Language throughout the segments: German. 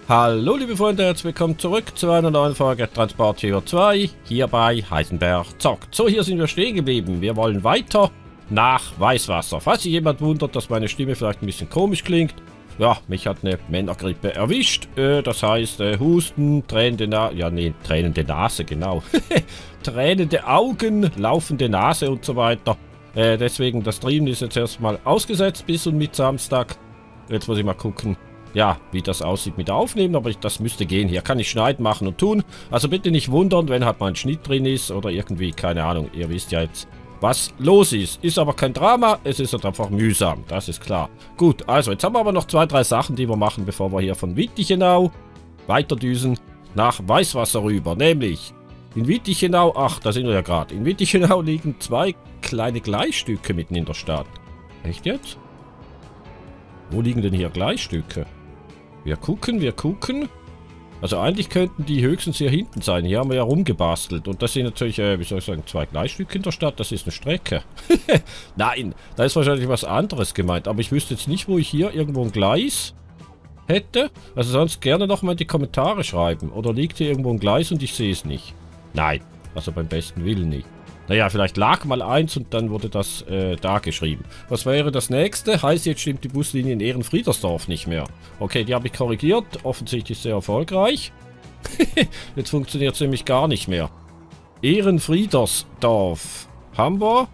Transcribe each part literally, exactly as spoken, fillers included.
Hallo liebe Freunde, herzlich willkommen zurück zu einer neuen Folge Transporthero zwei, hier bei Heisenberg zockt. So, hier sind wir stehen geblieben. Wir wollen weiter nach Weißwasser. Falls sich jemand wundert, dass meine Stimme vielleicht ein bisschen komisch klingt. Ja, mich hat eine Männergrippe erwischt. Äh, das heißt, äh, Husten, tränende Nase, ja nee, tränende Nase, genau. Tränende Augen, laufende Nase und so weiter. Äh, deswegen, das Stream ist jetzt erstmal ausgesetzt bis und mit Samstag. Jetzt muss ich mal gucken. Ja, wie das aussieht mit Aufnehmen, aber ich, das müsste gehen. Hier kann ich schneiden, machen und tun. Also bitte nicht wundern, wenn halt mal ein Schnitt drin ist oder irgendwie, keine Ahnung. Ihr wisst ja jetzt, was los ist. Ist aber kein Drama, es ist halt einfach mühsam, das ist klar. Gut, also jetzt haben wir aber noch zwei, drei Sachen, die wir machen, bevor wir hier von Wittichenau weiterdüsen nach Weißwasser rüber. Nämlich in Wittichenau, ach, da sind wir ja gerade. In Wittichenau liegen zwei kleine Gleisstücke mitten in der Stadt. Echt jetzt? Wo liegen denn hier Gleisstücke? Wir gucken, wir gucken. Also eigentlich könnten die höchstens hier hinten sein. Hier haben wir ja rumgebastelt. Und das sind natürlich, äh, wie soll ich sagen, zwei Gleisstücke in der Stadt. Das ist eine Strecke. Nein, da ist wahrscheinlich was anderes gemeint. Aber ich wüsste jetzt nicht, wo ich hier irgendwo ein Gleis hätte. Also sonst gerne nochmal in die Kommentare schreiben. Oder liegt hier irgendwo ein Gleis und ich sehe es nicht? Nein, also beim besten Willen nicht. Naja, vielleicht lag mal eins und dann wurde das äh, da geschrieben. Was wäre das nächste? Heißt, jetzt stimmt die Buslinie in Ehrenfriedersdorf nicht mehr. Okay, die habe ich korrigiert. Offensichtlich sehr erfolgreich. Jetzt funktioniert es nämlich gar nicht mehr. Ehrenfriedersdorf. Haben wir?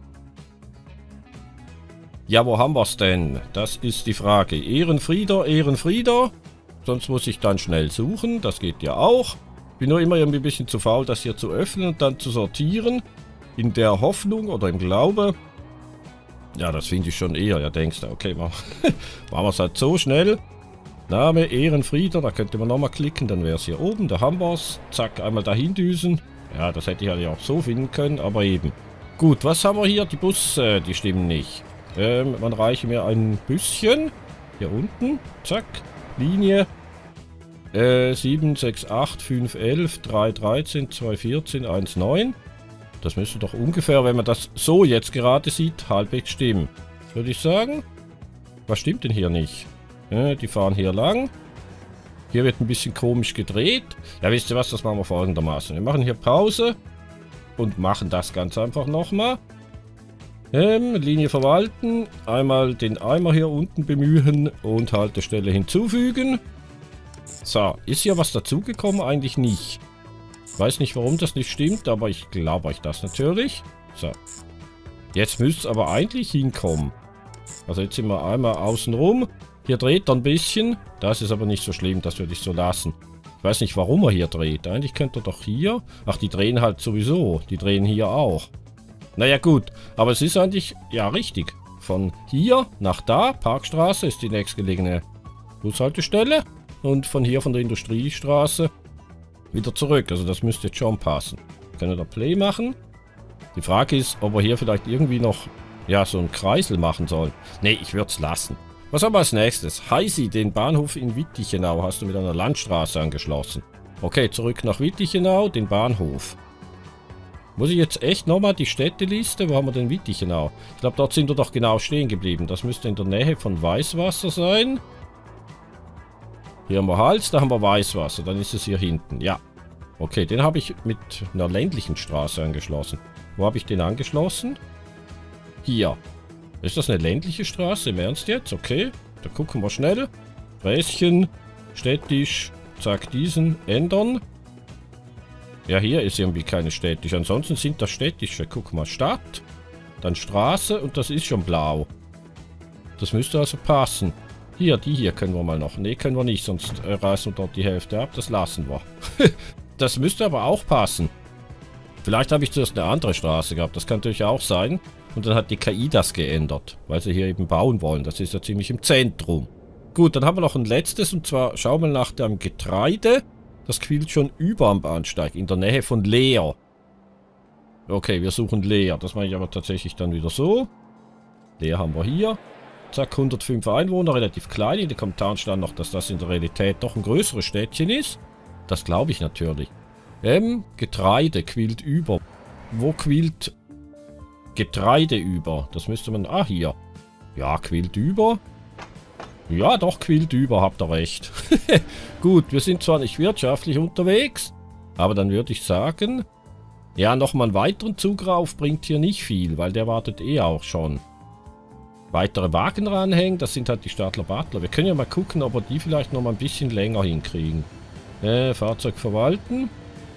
Ja, wo haben wir es denn? Das ist die Frage. Ehrenfrieder, Ehrenfrieder. Sonst muss ich dann schnell suchen. Das geht ja auch. Bin nur immer irgendwie ein bisschen zu faul, das hier zu öffnen und dann zu sortieren. In der Hoffnung oder im Glaube. Ja, das finde ich schon eher. Ja, denkst du, okay, machen wir es halt so schnell. Name Ehrenfrieder, da könnte man nochmal klicken, dann wäre es hier oben. Da haben wir es. Zack, einmal dahin düsen. Ja, das hätte ich ja auch so finden können, aber eben. Gut, was haben wir hier? Die Busse, die stimmen nicht. Ähm, man reiche mir ein Büsschen. Hier unten. Zack. Linie. Äh, sieben, sechs, acht, fünf, elf, drei, dreizehn, zwei, vierzehn, eins, neun. Das müsste doch ungefähr, wenn man das so jetzt gerade sieht, halbwegs stimmen. Würde ich sagen. Was stimmt denn hier nicht? Äh, die fahren hier lang. Hier wird ein bisschen komisch gedreht. Ja, wisst ihr was, das machen wir folgendermaßen. Wir machen hier Pause und machen das ganz einfach nochmal. Ähm, Linie verwalten. Einmal den Eimer hier unten bemühen und Haltestelle hinzufügen. So, ist hier was dazugekommen? Eigentlich nicht. Weiß nicht, warum das nicht stimmt, aber ich glaube euch das natürlich. So. Jetzt müsste es aber eigentlich hinkommen. Also jetzt sind wir einmal außen rum. Hier dreht er ein bisschen. Das ist aber nicht so schlimm, das würde ich so lassen. Ich weiß nicht, warum er hier dreht. Eigentlich könnte er doch hier... Ach, die drehen halt sowieso. Die drehen hier auch. Naja, gut. Aber es ist eigentlich... Ja, richtig. Von hier nach da, Parkstraße, ist die nächstgelegene Bushaltestelle. Und von hier, von der Industriestraße, wieder zurück. Also das müsste jetzt schon passen. Können wir da Play machen? Die Frage ist, ob wir hier vielleicht irgendwie noch, ja, so einen Kreisel machen sollen. Ne, ich würde es lassen. Was haben wir als nächstes? Heisi, den Bahnhof in Wittichenau hast du mit einer Landstraße angeschlossen. Okay, zurück nach Wittichenau, den Bahnhof. Muss ich jetzt echt nochmal die Städteliste? Wo haben wir denn Wittichenau? Ich glaube, dort sind wir doch genau stehen geblieben. Das müsste in der Nähe von Weißwasser sein. Hier haben wir Hals, da haben wir Weißwasser. Dann ist es hier hinten. Ja. Okay, den habe ich mit einer ländlichen Straße angeschlossen. Wo habe ich den angeschlossen? Hier. Ist das eine ländliche Straße? Im Ernst jetzt? Okay. Da gucken wir schnell. Räschen. Städtisch. Zack, diesen. Ändern. Ja, hier ist irgendwie keine städtische. Ansonsten sind das städtische. Guck mal, Stadt. Dann Straße und das ist schon blau. Das müsste also passen. Hier, die hier können wir mal noch. Ne, können wir nicht, sonst äh, reißen wir dort die Hälfte ab. Das lassen wir. Das müsste aber auch passen. Vielleicht habe ich zuerst eine andere Straße gehabt. Das kann natürlich auch sein. Und dann hat die K I das geändert, weil sie hier eben bauen wollen. Das ist ja ziemlich im Zentrum. Gut, dann haben wir noch ein letztes. Und zwar, schau mal nach dem Getreide. Das quillt schon über am Bahnsteig, in der Nähe von Leer. Okay, wir suchen Leer. Das mache ich aber tatsächlich dann wieder so. Leer haben wir hier. Zack, hundertfünf Einwohner, relativ klein. In den Kommentaren stand noch, dass das in der Realität doch ein größeres Städtchen ist. Das glaube ich natürlich. Ähm, Getreide quillt über. Wo quillt Getreide über? Das müsste man... Ah, hier. Ja, quillt über. Ja, doch, quillt über, habt ihr recht. Gut, wir sind zwar nicht wirtschaftlich unterwegs, aber dann würde ich sagen, ja, nochmal einen weiteren Zug rauf bringt hier nicht viel, weil der wartet eh auch schon. Weitere Wagen ranhängen, das sind halt die Stadler-Butler. Wir können ja mal gucken, ob wir die vielleicht noch mal ein bisschen länger hinkriegen. Äh, Fahrzeug verwalten.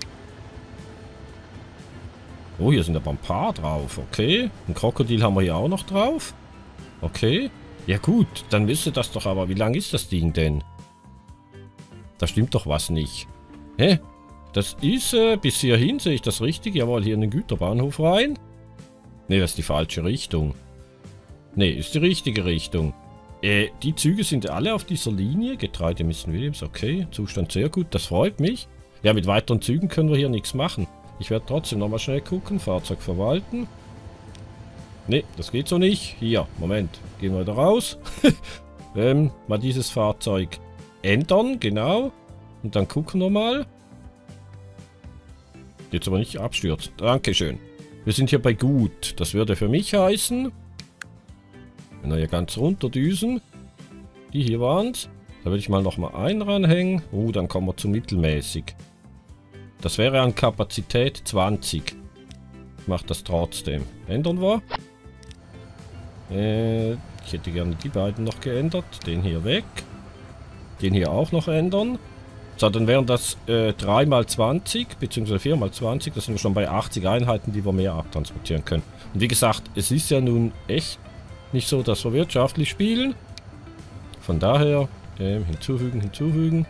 Oh, hier sind aber ein paar drauf, okay. Ein Krokodil haben wir hier auch noch drauf. Okay. Ja gut, dann wisst ihr das doch aber. Wie lang ist das Ding denn? Da stimmt doch was nicht. Hä? Das ist, äh, bis hierhin sehe ich das richtig. Jawohl, hier in den Güterbahnhof rein. Ne, das ist die falsche Richtung. Ne, ist die richtige Richtung. Äh, die Züge sind alle auf dieser Linie. Getreide Mister Williams, okay. Zustand sehr gut, das freut mich. Ja, mit weiteren Zügen können wir hier nichts machen. Ich werde trotzdem nochmal schnell gucken. Fahrzeug verwalten. Ne, das geht so nicht. Hier, Moment. Gehen wir wieder raus. ähm, mal dieses Fahrzeug ändern, genau. Und dann gucken wir mal. Jetzt aber nicht abstürzt. Dankeschön. Wir sind hier bei gut. Das würde für mich heißen, wenn wir hier ganz runter düsen. Die hier waren es. Da würde ich mal nochmal einen ranhängen. Oh, dann kommen wir zu mittelmäßig. Das wäre an Kapazität zwanzig. Ich mache das trotzdem. Ändern wir. Äh, ich hätte gerne die beiden noch geändert. Den hier weg. Den hier auch noch ändern. So, dann wären das äh, drei mal zwanzig, beziehungsweise vier mal zwanzig. Das sind wir schon bei achtzig Einheiten, die wir mehr abtransportieren können. Und wie gesagt, es ist ja nun echt nicht so, dass wir wirtschaftlich spielen. Von daher, äh, hinzufügen, hinzufügen.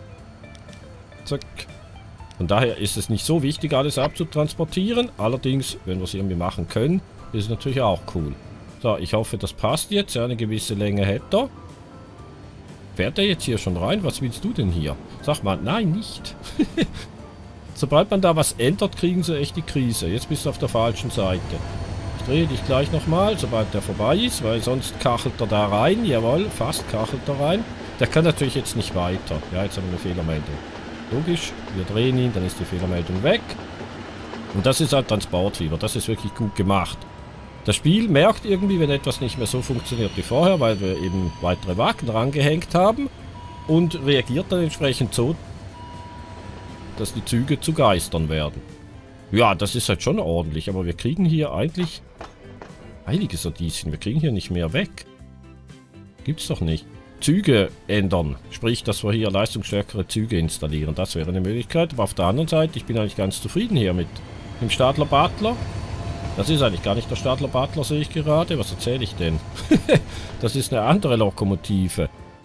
Zack. Von daher ist es nicht so wichtig, alles abzutransportieren. Allerdings, wenn wir es irgendwie machen können, ist es natürlich auch cool. So, ich hoffe, das passt jetzt. Ja, eine gewisse Länge hätte er. Fährt er jetzt hier schon rein? Was willst du denn hier? Sag mal, nein, nicht. Sobald man da was ändert, kriegen sie echt die Krise. Jetzt bist du auf der falschen Seite. Ich drehe dich gleich nochmal, sobald der vorbei ist, weil sonst kachelt er da rein. Jawohl, fast kachelt er rein. Der kann natürlich jetzt nicht weiter. Ja, jetzt haben wir eine Fehlermeldung. Logisch, wir drehen ihn, dann ist die Fehlermeldung weg. Und das ist halt Transportfieber. Das ist wirklich gut gemacht. Das Spiel merkt irgendwie, wenn etwas nicht mehr so funktioniert wie vorher, weil wir eben weitere Wagen rangehängt haben und reagiert dann entsprechend so, dass die Züge zu Geistern werden. Ja, das ist halt schon ordentlich, aber wir kriegen hier eigentlich einiges Radieschen. Wir kriegen hier nicht mehr weg. Gibt's doch nicht. Züge ändern, sprich, dass wir hier leistungsstärkere Züge installieren. Das wäre eine Möglichkeit, aber auf der anderen Seite, ich bin eigentlich ganz zufrieden hier mit dem Stadler-Butler. Das ist eigentlich gar nicht der Stadler-Butler, sehe ich gerade. Was erzähle ich denn? Das ist eine andere Lokomotive.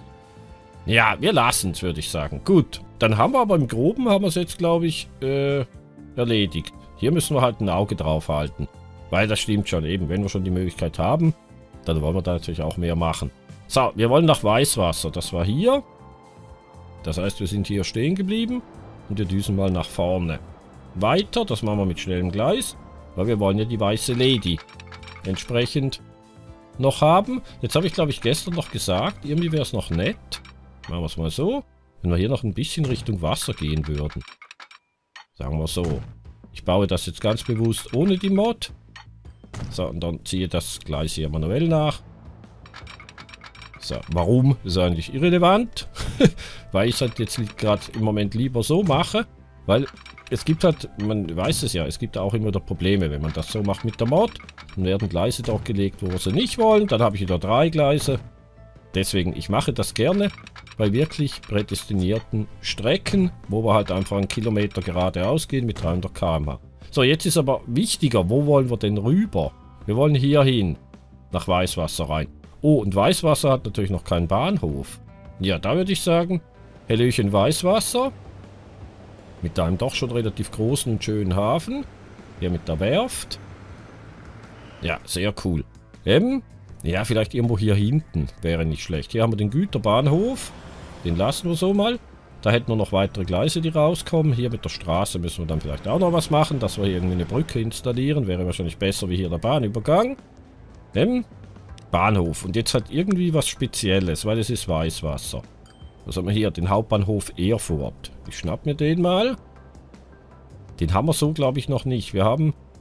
Ja, wir lassen es, würde ich sagen. Gut, dann haben wir aber im Groben, haben wir es jetzt, glaube ich, äh, erledigt. Hier müssen wir halt ein Auge drauf halten. Weil das stimmt schon eben, wenn wir schon die Möglichkeit haben, dann wollen wir da natürlich auch mehr machen. So, wir wollen nach Weißwasser. Das war hier. Das heißt, wir sind hier stehen geblieben. Und wir düsen mal nach vorne. Weiter, das machen wir mit schnellem Gleis. Weil wir wollen ja die weiße Lady entsprechend noch haben. Jetzt habe ich, glaube ich, gestern noch gesagt, irgendwie wäre es noch nett. Machen wir es mal so. Wenn wir hier noch ein bisschen Richtung Wasser gehen würden. Sagen wir so. Ich baue das jetzt ganz bewusst ohne die Mod. So, und dann ziehe das Gleis hier manuell nach. So, warum? Ist eigentlich irrelevant. Weil ich es halt jetzt gerade im Moment lieber so mache. Weil es gibt halt, man weiß es ja, es gibt auch immer wieder Probleme, wenn man das so macht mit der Mod. Dann werden Gleise dort gelegt, wo wir sie nicht wollen. Dann habe ich wieder drei Gleise. Deswegen, ich mache das gerne bei wirklich prädestinierten Strecken, wo wir halt einfach einen Kilometer geradeaus gehen mit dreihundert Kilometer pro Stunde. So, jetzt ist aber wichtiger, wo wollen wir denn rüber? Wir wollen hier hin, nach Weißwasser rein. Oh, und Weißwasser hat natürlich noch keinen Bahnhof. Ja, da würde ich sagen, Hallöchen Weißwasser. Mit einem doch schon relativ großen und schönen Hafen. Hier mit der Werft. Ja, sehr cool. Ähm, ja, vielleicht irgendwo hier hinten wäre nicht schlecht. Hier haben wir den Güterbahnhof. Den lassen wir so mal. Da hätten wir noch weitere Gleise, die rauskommen. Hier mit der Straße müssen wir dann vielleicht auch noch was machen, dass wir hier irgendwie eine Brücke installieren. Wäre wahrscheinlich besser wie hier der Bahnübergang. Ähm, Bahnhof. Und jetzt hat irgendwie was Spezielles, weil es ist Weißwasser. Was haben wir hier? Den Hauptbahnhof Erfurt. Ich schnapp mir den mal. Den haben wir so, glaube ich, noch nicht. Wir haben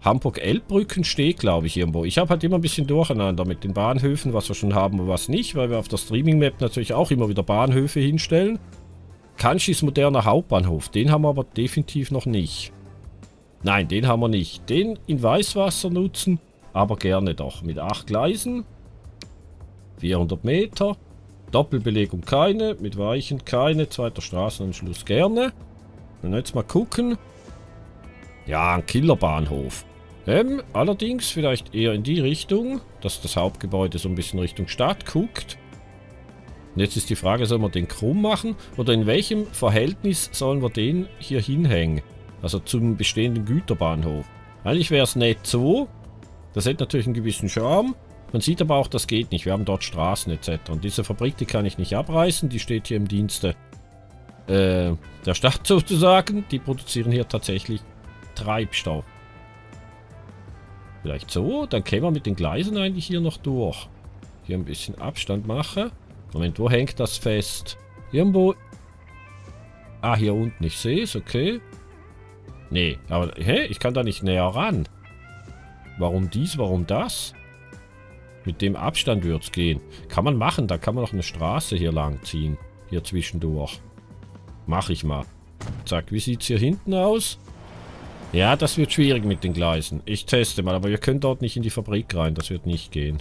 Hamburg-Elbbrücken steht, glaube ich, irgendwo. Ich habe halt immer ein bisschen durcheinander mit den Bahnhöfen, was wir schon haben und was nicht, weil wir auf der Streaming-Map natürlich auch immer wieder Bahnhöfe hinstellen. Kanschis moderner Hauptbahnhof, den haben wir aber definitiv noch nicht. Nein, den haben wir nicht. Den in Weißwasser nutzen, aber gerne doch. Mit acht Gleisen. vierhundert Meter. Doppelbelegung keine, mit Weichen keine. Zweiter Straßenanschluss gerne. Und jetzt mal gucken. Ja, ein Killerbahnhof. Ähm, allerdings vielleicht eher in die Richtung, dass das Hauptgebäude so ein bisschen Richtung Stadt guckt. Und jetzt ist die Frage, sollen wir den krumm machen? Oder in welchem Verhältnis sollen wir den hier hinhängen? Also zum bestehenden Güterbahnhof. Eigentlich wäre es nicht so. Das hätte natürlich einen gewissen Charme. Man sieht aber auch, das geht nicht. Wir haben dort Straßen et cetera. Und diese Fabrik, die kann ich nicht abreißen. Die steht hier im Dienste äh, der Stadt sozusagen. Die produzieren hier tatsächlich Treibstoff. Vielleicht so, dann kämen wir mit den Gleisen eigentlich hier noch durch. Hier ein bisschen Abstand machen. Moment, wo hängt das fest? Irgendwo... Ah, hier unten, ich sehe es, okay. Nee, aber hä, ich kann da nicht näher ran. Warum dies, warum das? Mit dem Abstand wird es gehen. Kann man machen, da kann man noch eine Straße hier lang ziehen. Hier zwischendurch. Mach ich mal. Zack, wie sieht es hier hinten aus? Ja, das wird schwierig mit den Gleisen. Ich teste mal, aber wir können dort nicht in die Fabrik rein. Das wird nicht gehen.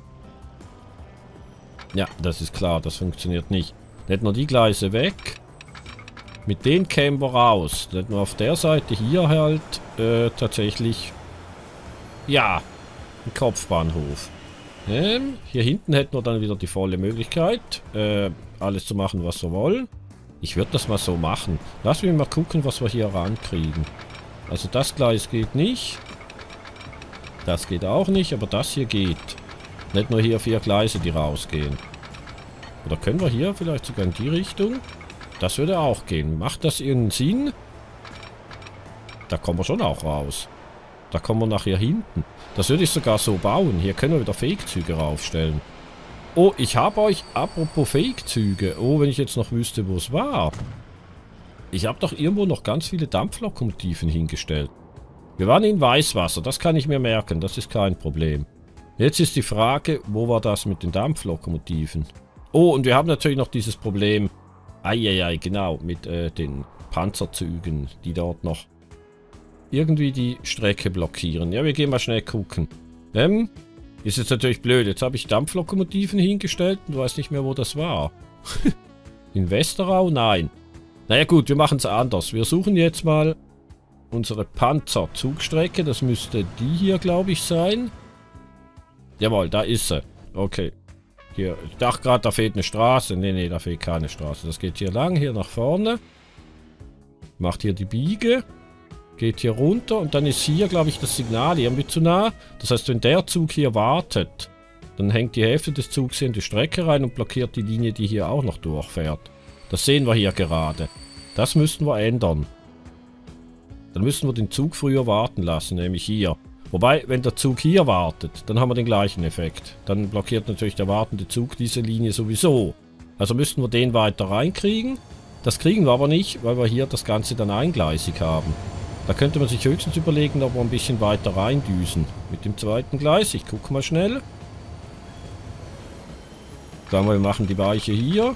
Ja, das ist klar. Das funktioniert nicht. Nicht nur die Gleise weg. Mit denen kämen wir raus. Nicht nur auf der Seite hier halt äh, tatsächlich... Ja, ein Kopfbahnhof. Ähm, hier hinten hätten wir dann wieder die volle Möglichkeit, äh, alles zu machen, was wir wollen. Ich würde das mal so machen. Lass mich mal gucken, was wir hier rankriegen. Also das Gleis geht nicht. Das geht auch nicht, aber das hier geht. Nicht nur hier vier Gleise, die rausgehen. Oder können wir hier vielleicht sogar in die Richtung? Das würde auch gehen. Macht das irgendeinen Sinn? Da kommen wir schon auch raus. Da kommen wir nachher hinten. Das würde ich sogar so bauen. Hier können wir wieder Fegzüge raufstellen. Oh, ich habe euch, apropos Fegzüge. Oh, wenn ich jetzt noch wüsste, wo es war. Ich habe doch irgendwo noch ganz viele Dampflokomotiven hingestellt. Wir waren in Weißwasser, das kann ich mir merken, das ist kein Problem. Jetzt ist die Frage, wo war das mit den Dampflokomotiven? Oh, und wir haben natürlich noch dieses Problem, eieiei, genau, mit äh, den Panzerzügen, die dort noch irgendwie die Strecke blockieren. Ja, wir gehen mal schnell gucken. Ähm, ist jetzt natürlich blöd, jetzt habe ich Dampflokomotiven hingestellt und weiß nicht mehr, wo das war. In Westerau? Nein. Naja gut, wir machen es anders. Wir suchen jetzt mal unsere Panzerzugstrecke. Das müsste die hier, glaube ich, sein. Jawohl, da ist sie. Okay. Hier, ich dachte gerade, da fehlt eine Straße. Nee, nee, da fehlt keine Straße. Das geht hier lang, hier nach vorne. Macht hier die Biege. Geht hier runter und dann ist hier, glaube ich, das Signal irgendwie zu nah. Das heißt, wenn der Zug hier wartet, dann hängt die Hälfte des Zugs hier in die Strecke rein und blockiert die Linie, die hier auch noch durchfährt. Das sehen wir hier gerade. Das müssten wir ändern. Dann müssen wir den Zug früher warten lassen, nämlich hier. Wobei, wenn der Zug hier wartet, dann haben wir den gleichen Effekt. Dann blockiert natürlich der wartende Zug diese Linie sowieso. Also müssten wir den weiter reinkriegen. Das kriegen wir aber nicht, weil wir hier das Ganze dann eingleisig haben. Da könnte man sich höchstens überlegen, ob wir ein bisschen weiter reindüsen. Mit dem zweiten Gleis. Ich gucke mal schnell. Sagen wir, wir machen die Weiche hier.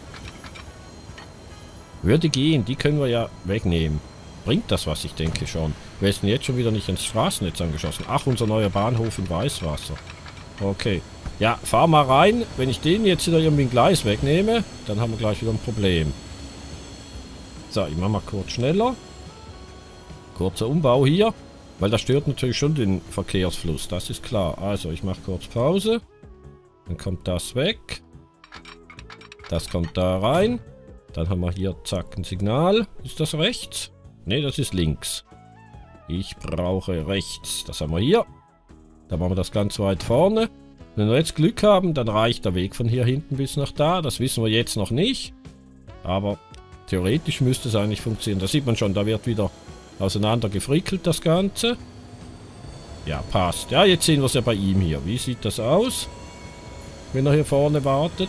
Würde gehen, die können wir ja wegnehmen. Bringt das was, ich denke schon. Wir sind jetzt schon wieder nicht ins Straßennetz angeschossen. Ach, unser neuer Bahnhof in Weißwasser. Okay. Ja, fahr mal rein. Wenn ich den jetzt wieder irgendwie ein Gleis wegnehme, dann haben wir gleich wieder ein Problem. So, ich mache mal kurz schneller. Kurzer Umbau hier. Weil das stört natürlich schon den Verkehrsfluss, das ist klar. Also, ich mache kurz Pause. Dann kommt das weg. Das kommt da rein. Dann haben wir hier, zack, ein Signal. Ist das rechts? Ne, das ist links. Ich brauche rechts. Das haben wir hier. Dann machen wir das ganz weit vorne. Wenn wir jetzt Glück haben, dann reicht der Weg von hier hinten bis nach da. Das wissen wir jetzt noch nicht. Aber theoretisch müsste es eigentlich funktionieren. Da sieht man schon, da wird wieder auseinander gefrickelt, das Ganze. Ja, passt. Ja, jetzt sehen wir es ja bei ihm hier. Wie sieht das aus? Wenn er hier vorne wartet.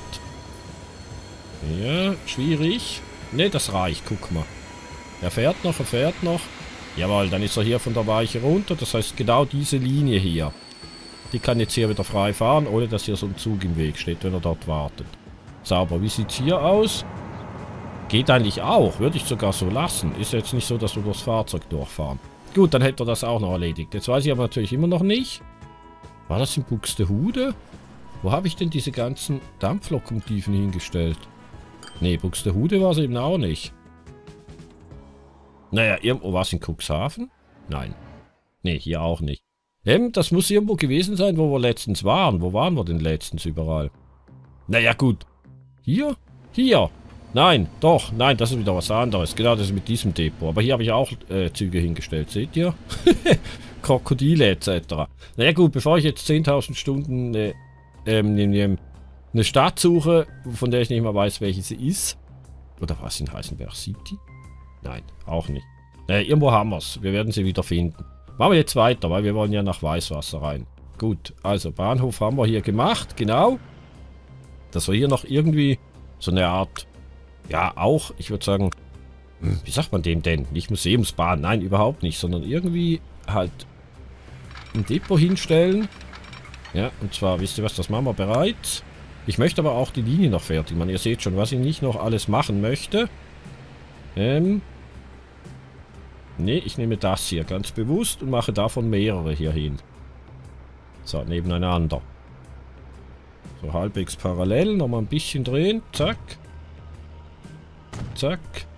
Ja, schwierig. Ne, das reicht. Guck mal. Er fährt noch, er fährt noch. Jawohl, dann ist er hier von der Weiche runter. Das heißt, genau diese Linie hier. Die kann jetzt hier wieder frei fahren, ohne dass hier so ein Zug im Weg steht, wenn er dort wartet. Sauber. Wie sieht es hier aus? Geht eigentlich auch. Würde ich sogar so lassen. Ist jetzt nicht so, dass wir durchs Fahrzeug durchfahren. Gut, dann hätte er das auch noch erledigt. Jetzt weiß ich aber natürlich immer noch nicht. War das in Buxtehude? Wo habe ich denn diese ganzen Dampflokomotiven hingestellt? Ne, Buxtehude war es eben auch nicht. Naja, irgendwo war es in Cuxhaven? Nein. Ne, hier auch nicht. Ähm, das muss irgendwo gewesen sein, wo wir letztens waren. Wo waren wir denn letztens überall? Naja, gut. Hier? Hier. Nein, doch. Nein, das ist wieder was anderes. Genau, das ist mit diesem Depot. Aber hier habe ich auch äh, Züge hingestellt. Seht ihr? Krokodile et cetera. Naja gut, bevor ich jetzt zehntausend Stunden äh, ähm, ähm, eine Stadt suche, von der ich nicht mal weiß, welche sie ist. Oder was in Heisenberg City? Nein, auch nicht. Äh, irgendwo haben wir es. Wir werden sie wieder finden. Machen wir jetzt weiter, weil wir wollen ja nach Weißwasser rein. Gut, also Bahnhof haben wir hier gemacht, genau. Dass wir hier noch irgendwie so eine Art, ja auch, ich würde sagen, wie sagt man dem denn? Nicht Museumsbahn, nein, überhaupt nicht, sondern irgendwie halt ein Depot hinstellen. Ja, und zwar, wisst ihr was, das machen wir bereits. Ich möchte aber auch die Linie noch fertig machen. Ihr seht schon, was ich nicht noch alles machen möchte. Ähm, nee, ich nehme das hier ganz bewusst und mache davon mehrere hier hin. So, nebeneinander. So, halbwegs parallel. Nochmal ein bisschen drehen. Zack. Zack.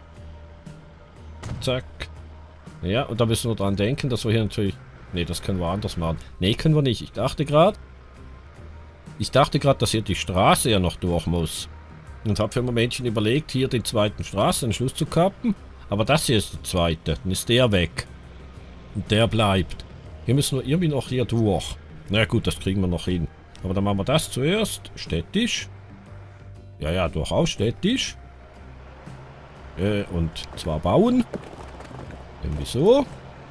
Zack. Ja, und da müssen wir dran denken, dass wir hier natürlich... Ne, das können wir anders machen. Ne, können wir nicht. Ich dachte gerade... Ich dachte gerade, dass hier die Straße ja noch durch muss. Und habe für ein Momentchen überlegt, hier den zweiten Straßenschluss zu kappen. Aber das hier ist der zweite. Dann ist der weg. Und der bleibt. Hier müssen wir irgendwie noch hier durch. Na ja, gut, das kriegen wir noch hin. Aber dann machen wir das zuerst. Städtisch. Ja, ja, durchaus städtisch. Äh, und zwar bauen. Irgendwie so.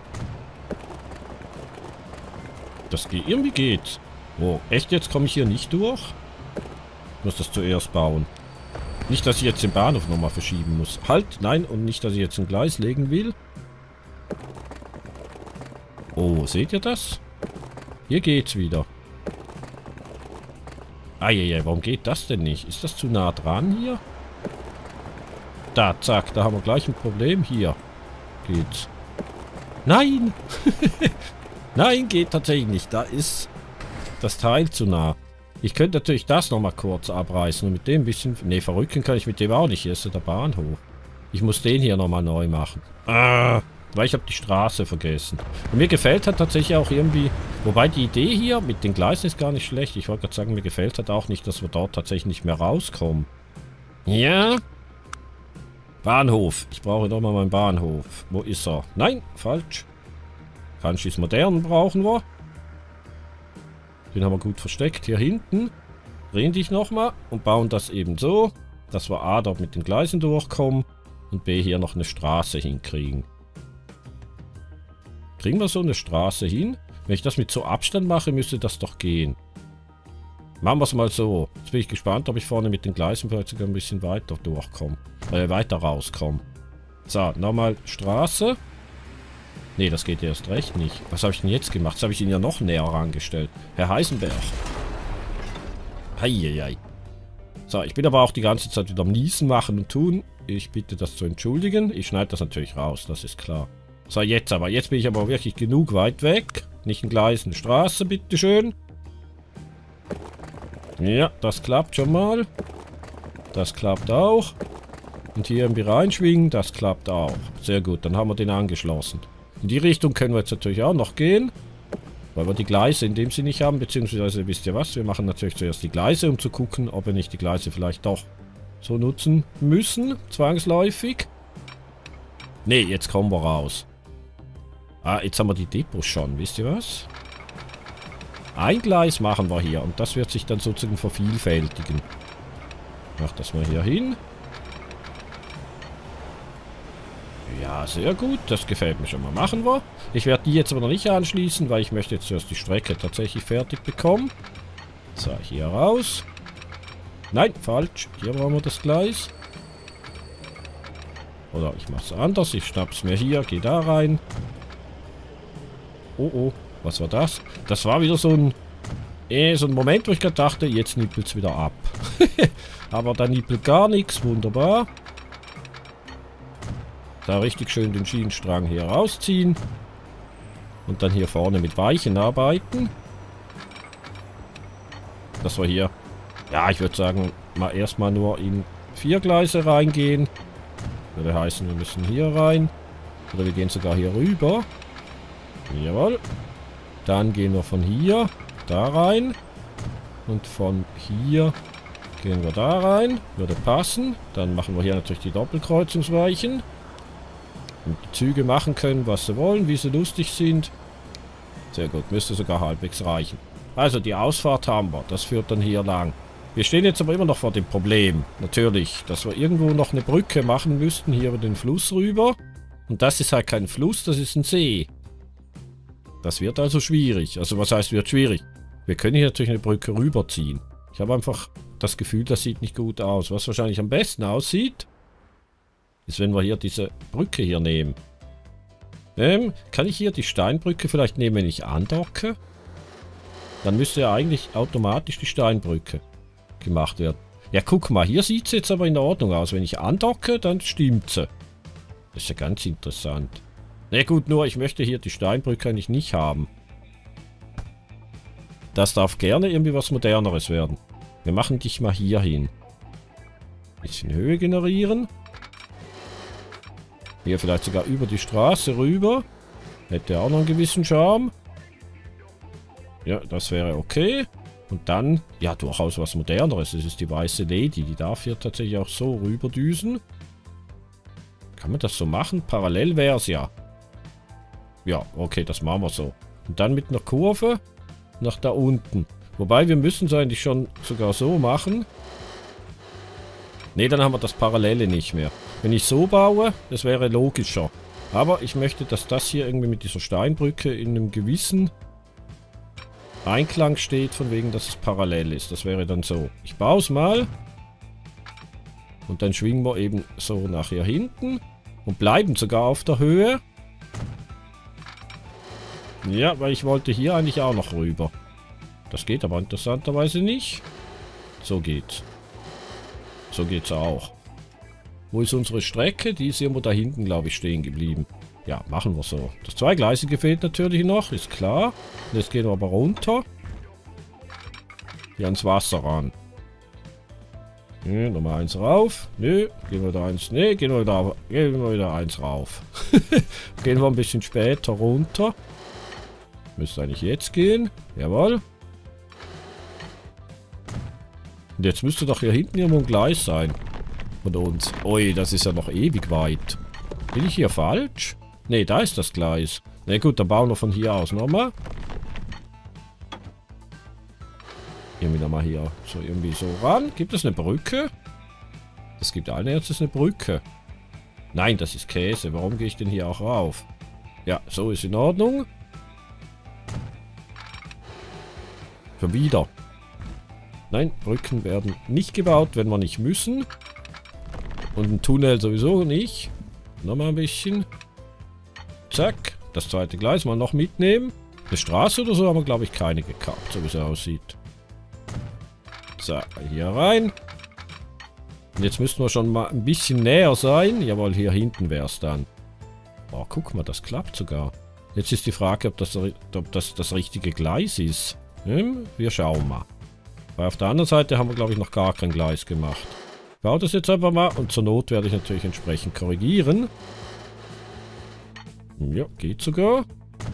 Das geht. Irgendwie geht's. Oh, echt? Jetzt komme ich hier nicht durch? Ich muss das zuerst bauen. Nicht, dass ich jetzt den Bahnhof nochmal verschieben muss. Halt, nein, und nicht, dass ich jetzt ein Gleis legen will. Oh, seht ihr das? Hier geht's wieder. Eieiei, warum geht das denn nicht? Ist das zu nah dran hier? Da, zack, da haben wir gleich ein Problem. Hier geht's. Nein! Nein, geht tatsächlich nicht. Da ist das Teil zu nah. Ich könnte natürlich das nochmal kurz abreißen und mit dem ein bisschen... Ne, verrücken kann ich mit dem auch nicht. Hier ist ja der Bahnhof. Ich muss den hier nochmal neu machen. Ah, weil ich habe die Straße vergessen. Und mir gefällt halt tatsächlich auch irgendwie... Wobei die Idee hier mit den Gleisen ist gar nicht schlecht. Ich wollte gerade sagen, mir gefällt halt auch nicht, dass wir dort tatsächlich nicht mehr rauskommen. Ja. Bahnhof. Ich brauche nochmal meinen Bahnhof. Wo ist er? Nein, falsch. Kanschis modern brauchen wir. Den haben wir gut versteckt. Hier hinten drehen dich nochmal und bauen das eben so, dass wir A dort mit den Gleisen durchkommen und B hier noch eine Straße hinkriegen. Kriegen wir so eine Straße hin? Wenn ich das mit so Abstand mache, müsste das doch gehen. Machen wir es mal so. Jetzt bin ich gespannt, ob ich vorne mit den Gleisen vielleicht sogar ein bisschen weiter durchkomme. Äh, weiter rauskomme. So, nochmal Straße. Ne, das geht erst recht nicht. Was habe ich denn jetzt gemacht? Das habe ich ihn ja noch näher rangestellt. Herr Heisenberg. Heieiei. So, ich bin aber auch die ganze Zeit wieder am Niesen machen und tun. Ich bitte das zu entschuldigen. Ich schneide das natürlich raus, das ist klar. So, jetzt aber. Jetzt bin ich aber wirklich genug weit weg. Nicht ein Gleis, eine Straße, bitteschön. Ja, das klappt schon mal. Das klappt auch. Und hier irgendwie reinschwingen, das klappt auch. Sehr gut, dann haben wir den angeschlossen. In die Richtung können wir jetzt natürlich auch noch gehen. Weil wir die Gleise in dem Sinne nicht haben. Beziehungsweise, wisst ihr was? Wir machen natürlich zuerst die Gleise, um zu gucken, ob wir nicht die Gleise vielleicht doch so nutzen müssen. Zwangsläufig. Ne, jetzt kommen wir raus. Ah, jetzt haben wir die Depots schon. Wisst ihr was? Ein Gleis machen wir hier. Und das wird sich dann sozusagen vervielfältigen. Ich mach das mal hier hin. Ja, sehr gut. Das gefällt mir schon mal. Machen wir. Ich werde die jetzt aber noch nicht anschließen, weil ich möchte jetzt zuerst die Strecke tatsächlich fertig bekommen. So, hier raus. Nein, falsch. Hier brauchen wir das Gleis. Oder ich mache es anders. Ich schnapp's mir hier, gehe da rein. Oh, oh. Was war das? Das war wieder so ein... Eh, so ein Moment, wo ich gerade dachte, jetzt nippelt es wieder ab. Aber da nippelt gar nichts. Wunderbar. Da richtig schön den Schienenstrang hier rausziehen. Und dann hier vorne mit Weichen arbeiten. Dass wir hier... Ja, ich würde sagen, mal erstmal nur in vier Gleise reingehen. Würde heißen, wir müssen hier rein. Oder wir gehen sogar hier rüber. Jawohl. Dann gehen wir von hier da rein. Und von hier gehen wir da rein. Würde passen. Dann machen wir hier natürlich die Doppelkreuzungsweichen. Und die Züge machen können, was sie wollen, wie sie lustig sind. Sehr gut, müsste sogar halbwegs reichen. Also die Ausfahrt haben wir. Das führt dann hier lang. Wir stehen jetzt aber immer noch vor dem Problem. Natürlich, dass wir irgendwo noch eine Brücke machen müssten, hier über den Fluss rüber. Und das ist halt kein Fluss, das ist ein See. Das wird also schwierig. Also was heißt wird schwierig? Wir können hier natürlich eine Brücke rüberziehen. Ich habe einfach das Gefühl, das sieht nicht gut aus. Was wahrscheinlich am besten aussieht, ist, wenn wir hier diese Brücke hier nehmen. Ähm, kann ich hier die Steinbrücke vielleicht nehmen, wenn ich andocke? Dann müsste ja eigentlich automatisch die Steinbrücke gemacht werden. Ja, guck mal, hier sieht es jetzt aber in Ordnung aus. Wenn ich andocke, dann stimmt sie. Das ist ja ganz interessant. Na gut, nur ich möchte hier die Steinbrücke eigentlich nicht haben. Das darf gerne irgendwie was Moderneres werden. Wir machen dich mal hier hin. Bisschen Höhe generieren. Hier vielleicht sogar über die Straße rüber. Hätte auch noch einen gewissen Charme. Ja, das wäre okay. Und dann, ja, durchaus was Moderneres. Das ist die weiße Lady. Die darf hier tatsächlich auch so rüberdüsen. Kann man das so machen? Parallel wäre es ja. Ja, okay, das machen wir so. Und dann mit einer Kurve nach da unten. Wobei, wir müssen es eigentlich schon sogar so machen. Ne, dann haben wir das Parallele nicht mehr. Wenn ich so baue, das wäre logischer. Aber ich möchte, dass das hier irgendwie mit dieser Steinbrücke in einem gewissen Einklang steht, von wegen, dass es parallel ist. Das wäre dann so. Ich baue es mal. Und dann schwingen wir eben so nach hier hinten. Und bleiben sogar auf der Höhe. Ja, weil ich wollte hier eigentlich auch noch rüber. Das geht aber interessanterweise nicht. So geht's. So geht's auch. Wo ist unsere Strecke? Die ist irgendwo da hinten, glaube ich, stehen geblieben. Ja, machen wir so. Das Zweigleisige fehlt natürlich noch, ist klar. Jetzt gehen wir aber runter. Hier ans Wasser ran. Nö, Nummer eins rauf. Nö, gehen wir da eins. Ne, gehen wir da gehen wir wieder eins rauf. Gehen wir ein bisschen später runter. Müsste eigentlich jetzt gehen. Jawohl. Und jetzt müsste doch hier hinten irgendwo ein Gleis sein. Von uns. Ui, das ist ja noch ewig weit. Bin ich hier falsch? Ne, da ist das Gleis. Na gut, dann bauen wir von hier aus nochmal. Gehen wir mal hier so irgendwie so ran. Gibt es eine Brücke? Das gibt allen Ernstes eine Brücke. Nein, das ist Käse. Warum gehe ich denn hier auch rauf? Ja, so ist in Ordnung. Schon wieder. Nein, Brücken werden nicht gebaut, wenn wir nicht müssen. Und ein Tunnel sowieso nicht. Nochmal ein bisschen. Zack. Das zweite Gleis mal noch mitnehmen. Eine Straße oder so haben wir, glaube ich, keine gekappt, so wie es aussieht. So, hier rein. Und jetzt müssten wir schon mal ein bisschen näher sein. Jawohl, hier hinten wäre es dann. Oh, guck mal, das klappt sogar. Jetzt ist die Frage, ob das, ob das das richtige Gleis ist. Hm, wir schauen mal. Weil auf der anderen Seite haben wir, glaube ich, noch gar kein Gleis gemacht. Ich baue das jetzt einfach mal und zur Not werde ich natürlich entsprechend korrigieren. Ja, geht sogar.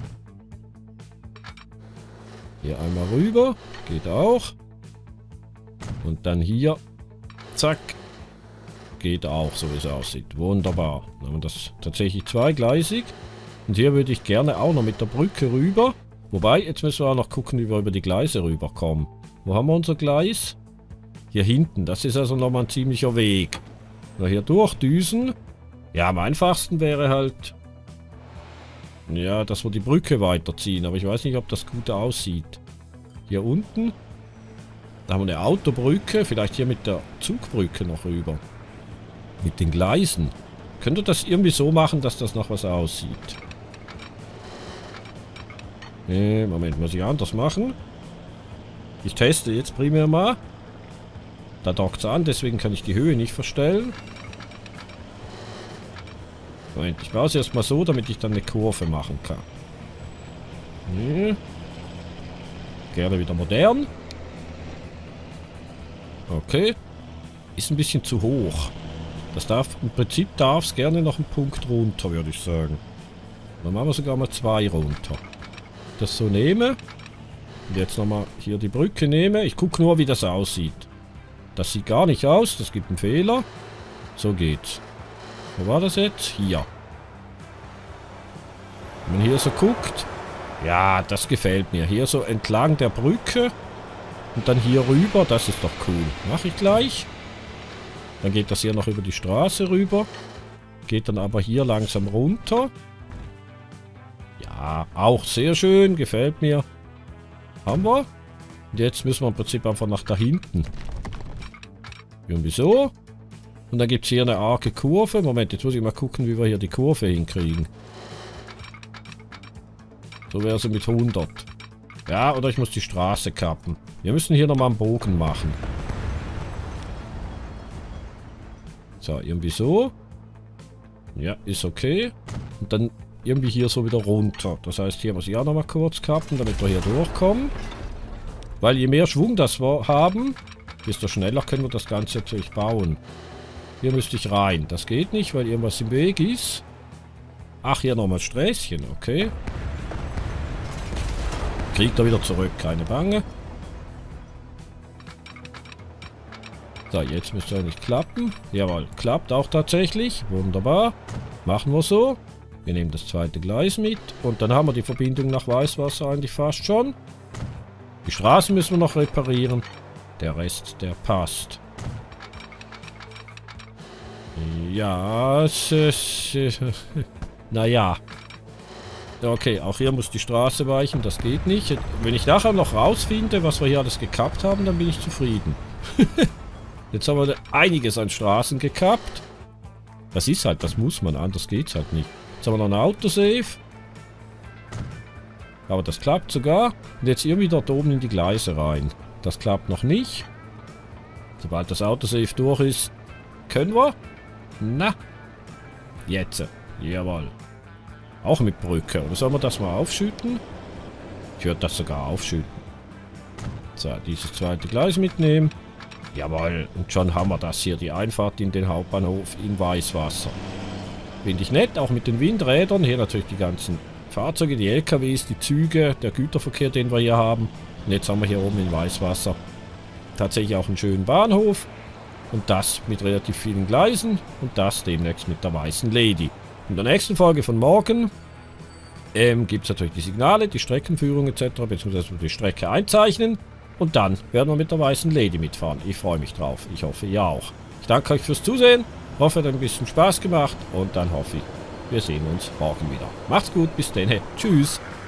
Hier einmal rüber. Geht auch. Und dann hier. Zack. Geht auch, so wie es aussieht. Wunderbar. Dann haben wir das tatsächlich zweigleisig. Und hier würde ich gerne auch noch mit der Brücke rüber. Wobei, jetzt müssen wir auch noch gucken, wie wir über die Gleise rüberkommen. Wo haben wir unser Gleis? Hier hinten. Das ist also nochmal ein ziemlicher Weg. Wenn wir hier durchdüsen. Ja, am einfachsten wäre halt... Ja, dass wir die Brücke weiterziehen. Aber ich weiß nicht, ob das gut aussieht. Hier unten. Da haben wir eine Autobrücke. Vielleicht hier mit der Zugbrücke noch rüber. Mit den Gleisen. Könnt ihr das irgendwie so machen, dass das noch was aussieht? Nee, Moment, muss ich anders machen. Ich teste jetzt primär mal. Da dockt es an, deswegen kann ich die Höhe nicht verstellen. Moment, ich baue es erstmal so, damit ich dann eine Kurve machen kann. Nee. Gerne wieder modern. Okay. Ist ein bisschen zu hoch. Das darf, im Prinzip darf es gerne noch einen Punkt runter, würde ich sagen. Dann machen wir sogar mal zwei runter. Das so nehme. Und jetzt nochmal hier die Brücke nehme. Ich gucke nur, wie das aussieht. Das sieht gar nicht aus. Das gibt einen Fehler. So geht's. Wo war das jetzt? Hier. Wenn man hier so guckt. Ja, das gefällt mir. Hier so entlang der Brücke. Und dann hier rüber. Das ist doch cool. Mache ich gleich. Dann geht das hier noch über die Straße rüber. Geht dann aber hier langsam runter. Ja, auch sehr schön. Gefällt mir. Haben wir. Und jetzt müssen wir im Prinzip einfach nach da hinten. Irgendwie so. Und dann gibt es hier eine arge Kurve. Moment, jetzt muss ich mal gucken, wie wir hier die Kurve hinkriegen. So wäre sie mit hundert. Ja, oder ich muss die Straße kappen. Wir müssen hier nochmal einen Bogen machen. So, irgendwie so. Ja, ist okay. Und dann irgendwie hier so wieder runter. Das heißt, hier muss ich auch nochmal kurz kappen, damit wir hier durchkommen. Weil je mehr Schwung das wir haben, desto schneller können wir das Ganze natürlich bauen. Hier müsste ich rein. Das geht nicht, weil irgendwas im Weg ist. Ach, hier nochmal Sträßchen, okay. Kriegt er wieder zurück, keine Bange. So, jetzt müsste eigentlich klappen. Jawohl, klappt auch tatsächlich. Wunderbar. Machen wir so. Wir nehmen das zweite Gleis mit. Und dann haben wir die Verbindung nach Weißwasser eigentlich fast schon. Die Straßen müssen wir noch reparieren. Der Rest, der passt. Ja, es ist... naja. Okay, auch hier muss die Straße weichen. Das geht nicht. Wenn ich nachher noch rausfinde, was wir hier alles gekappt haben, dann bin ich zufrieden. Jetzt haben wir einiges an Straßen gekappt. Das ist halt, das muss man, anders geht's halt nicht. Jetzt haben wir noch ein Autosave. Aber das klappt sogar. Und jetzt irgendwie dort oben in die Gleise rein. Das klappt noch nicht. Sobald das Autosave durch ist, können wir. Na. Jetzt. Jawohl. Auch mit Brücke. Oder sollen wir das mal aufschütten? Ich würde das sogar aufschütten. So, dieses zweite Gleis mitnehmen. Jawohl, und schon haben wir das hier, die Einfahrt in den Hauptbahnhof in Weißwasser. Finde ich nett, auch mit den Windrädern. Hier natürlich die ganzen Fahrzeuge, die L K Ws, die Züge, der Güterverkehr, den wir hier haben. Und jetzt haben wir hier oben in Weißwasser tatsächlich auch einen schönen Bahnhof. Und das mit relativ vielen Gleisen. Und das demnächst mit der Weißen Lady. In der nächsten Folge von morgen ähm, gibt es natürlich die Signale, die Streckenführung et cetera. Beziehungsweise die Strecke einzeichnen. Und dann werden wir mit der Weißen Lady mitfahren. Ich freue mich drauf. Ich hoffe, ihr auch. Ich danke euch fürs Zusehen. Hoffe, es hat ein bisschen Spaß gemacht. Und dann hoffe ich, wir sehen uns morgen wieder. Macht's gut. Bis dann. Tschüss.